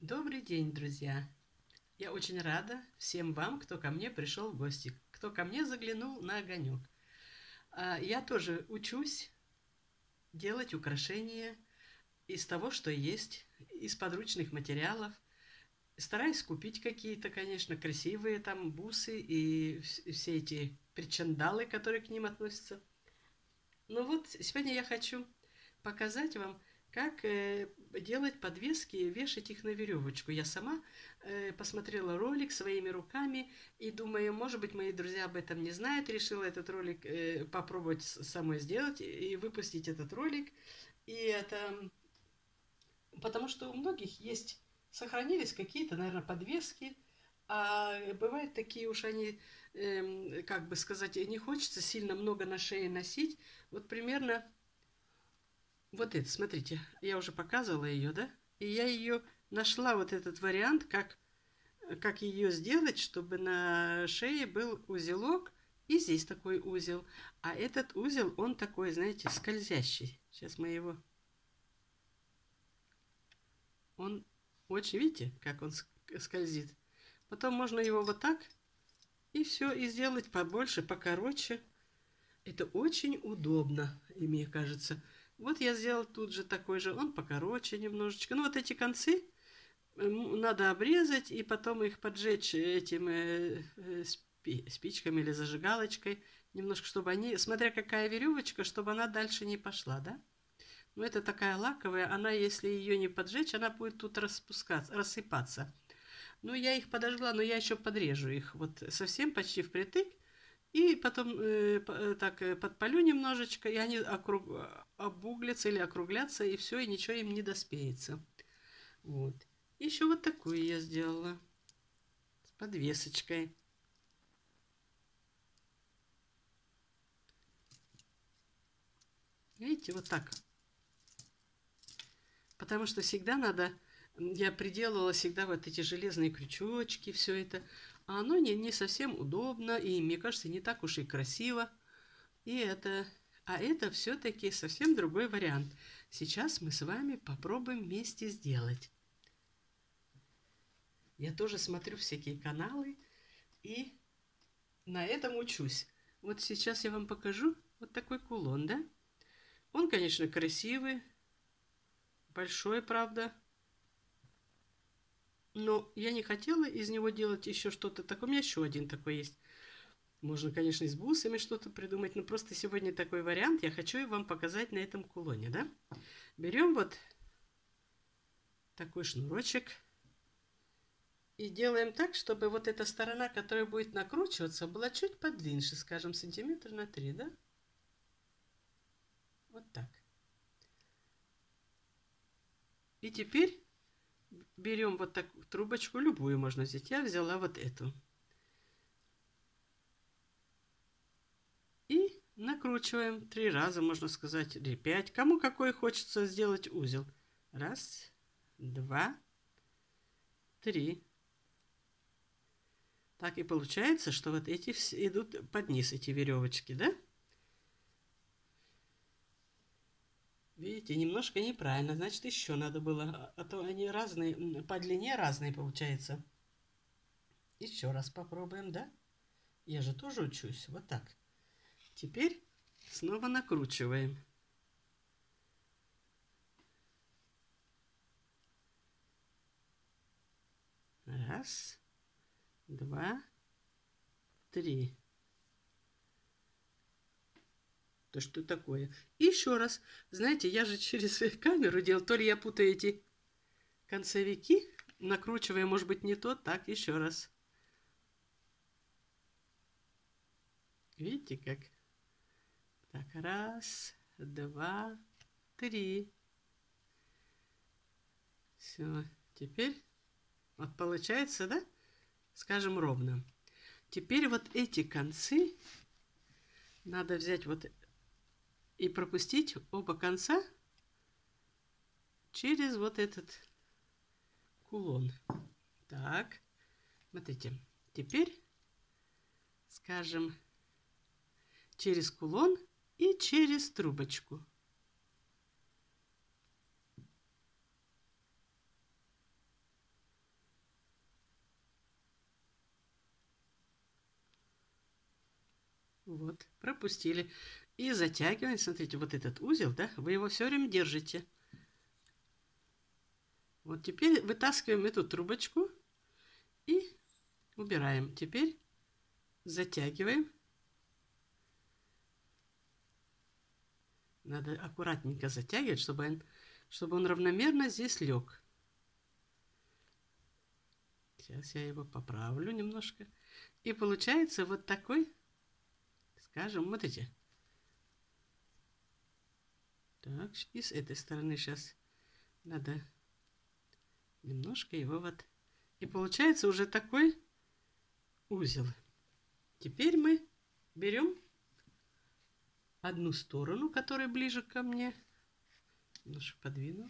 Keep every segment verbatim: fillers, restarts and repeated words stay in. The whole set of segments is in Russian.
Добрый день, друзья! Я очень рада всем вам, кто ко мне пришел в гости, кто ко мне заглянул на огонек. А, Я тоже учусь делать украшения из того, что есть, из подручных материалов. Стараюсь купить какие-то, конечно, красивые там бусы и вс- все эти причандалы, которые к ним относятся. Ну вот, сегодня я хочу показать вам, как э, делать подвески, вешать их на веревочку. Я сама э, посмотрела ролик своими руками и думаю, может быть, мои друзья об этом не знают. Решила этот ролик э, попробовать с- самой сделать и выпустить этот ролик. И это потому что у многих есть, сохранились какие-то, наверное, подвески, а бывают такие уж они, эм, как бы сказать, не хочется сильно много на шее носить. Вот примерно вот это, смотрите, я уже показывала ее, да? И я ее нашла, вот этот вариант, как, как ее сделать, чтобы на шее был узелок, и здесь такой узел. А этот узел, он такой, знаете, скользящий. Сейчас мы его... Он очень, видите, как он скользит. Потом можно его вот так, и все, и сделать побольше, покороче. Это очень удобно, и мне кажется. Вот я сделал тут же такой же, он покороче немножечко. Ну вот эти концы надо обрезать и потом их поджечь этим э, э, спи, спичками или зажигалочкой. Немножко, чтобы они, смотря какая веревочка, чтобы она дальше не пошла, да? Но это такая лаковая, она, если ее не поджечь, она будет тут распускаться, рассыпаться. Ну, я их подожгла, но я еще подрежу их вот совсем почти впритык. И потом э, э, так э, подпалю немножечко, и они округ, обуглятся или округлятся, и все, и ничего им не доспеется. Вот. Еще вот такую я сделала с подвесочкой. Видите, вот так. Потому что всегда надо, я приделывала всегда вот эти железные крючочки, все это. А оно не, не совсем удобно, и мне кажется, не так уж и красиво. И это, а это все-таки совсем другой вариант. Сейчас мы с вами попробуем вместе сделать. Я тоже смотрю всякие каналы и на этом учусь. Вот сейчас я вам покажу вот такой кулон, да? Он, конечно, красивый, большой, правда. Но я не хотела из него делать еще что-то такое. У меня еще один такой есть. Можно, конечно, и с бусами что-то придумать, но просто сегодня такой вариант. Я хочу вам показать на этом кулоне, да? Берем вот такой шнурочек и делаем так, чтобы вот эта сторона, которая будет накручиваться, была чуть подлиннее, скажем, сантиметр на три, да? Вот так. И теперь берем вот такую трубочку, любую можно взять. Я взяла вот эту. И накручиваем три раза, можно сказать, или пять. Кому какой хочется сделать узел. Раз, два, три. Так и получается, что вот эти идут под низ, эти веревочки, да? Видите, немножко неправильно. Значит, еще надо было, а то они разные, по длине разные получается. Еще раз попробуем, да? Я же тоже учусь. Вот так. Теперь снова накручиваем. Раз, два, три. Да что такое? И еще раз. Знаете, я же через камеру делал. То ли я путаю эти концевики, накручивая, может быть, не то. Так, еще раз. Видите, как? Так, раз, два, три. Все. Теперь вот получается, да? Скажем, ровно. Теперь вот эти концы надо взять вот и пропустить оба конца через вот этот кулон. Так, смотрите. Теперь, скажем, через кулон и через трубочку. Вот, пропустили. И затягиваем, смотрите, вот этот узел, да, вы его все время держите. Вот теперь вытаскиваем эту трубочку и убираем. Теперь затягиваем. Надо аккуратненько затягивать, чтобы он, чтобы он равномерно здесь лег. Сейчас я его поправлю немножко. И получается вот такой, скажем, смотрите. Так, и с этой стороны сейчас надо немножко его вот. И получается уже такой узел. Теперь мы берем одну сторону, которая ближе ко мне. Немножко подвину.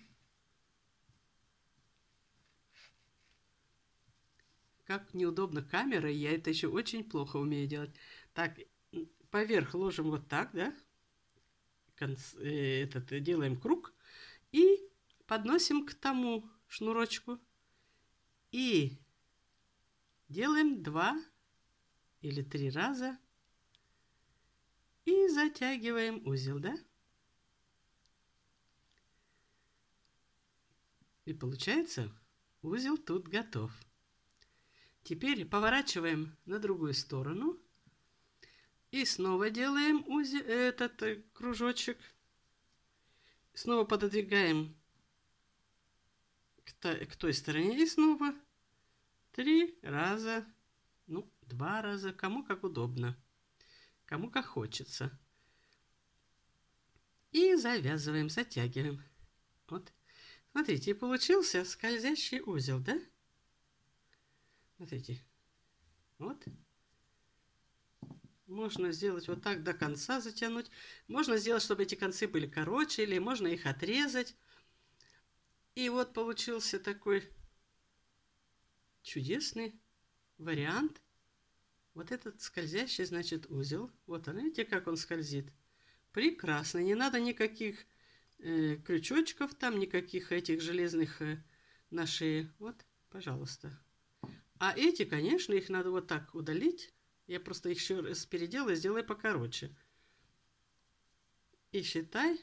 Как неудобно камерой, я это еще очень плохо умею делать. Так, поверх ложим вот так, да? Конц, э, этот, делаем круг и подносим к тому шнурочку. И делаем два или три раза. И затягиваем узел, да? И получается, узел тут готов. Теперь поворачиваем на другую сторону. И снова делаем узел, этот кружочек. Снова пододвигаем к, к той стороне. И снова три раза, ну, два раза, кому как удобно. Кому как хочется. И завязываем, затягиваем. Вот. Смотрите, и получился скользящий узел, да? Смотрите. Вот. Можно сделать вот так до конца затянуть. Можно сделать, чтобы эти концы были короче, или можно их отрезать. И вот получился такой чудесный вариант. Вот этот скользящий, значит, узел. Вот он, видите, как он скользит. Прекрасно. Не надо никаких э, крючочков там, никаких этих железных э, на шее. Вот, пожалуйста. А эти, конечно, их надо вот так удалить. Я просто их еще раз переделаю, сделаю покороче. И считай,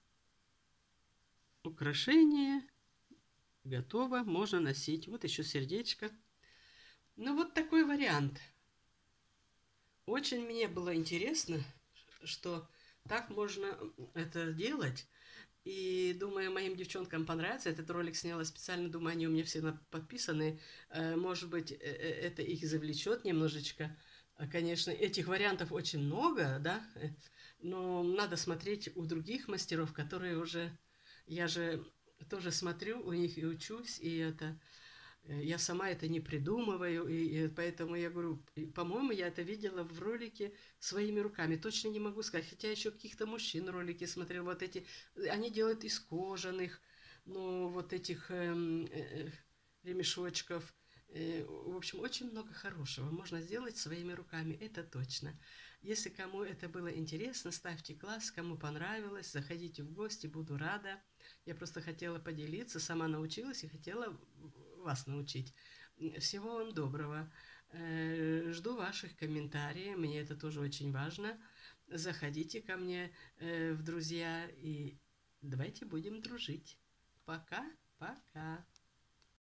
украшение готово, можно носить. Вот еще сердечко. Ну, вот такой вариант. Очень мне было интересно, что так можно это делать. И думаю, моим девчонкам понравится. Этот ролик сняла специально, думаю, они у меня все подписаны. Может быть, это их завлечет немножечко. Конечно, этих вариантов очень много, да, но надо смотреть у других мастеров, которые уже, я же тоже смотрю у них и учусь, и это, я сама это не придумываю, и, и поэтому я говорю, по-моему, я это видела в ролике своими руками, точно не могу сказать, хотя еще каких-то мужчин ролики смотрел, вот эти, они делают из кожаных, ну, вот этих э, э, ремешочков. В общем, очень много хорошего можно сделать своими руками, это точно. Если кому это было интересно, ставьте класс, кому понравилось, заходите в гости, буду рада. Я просто хотела поделиться, сама научилась и хотела вас научить. Всего вам доброго. Жду ваших комментариев, мне это тоже очень важно. Заходите ко мне в друзья и давайте будем дружить. Пока-пока.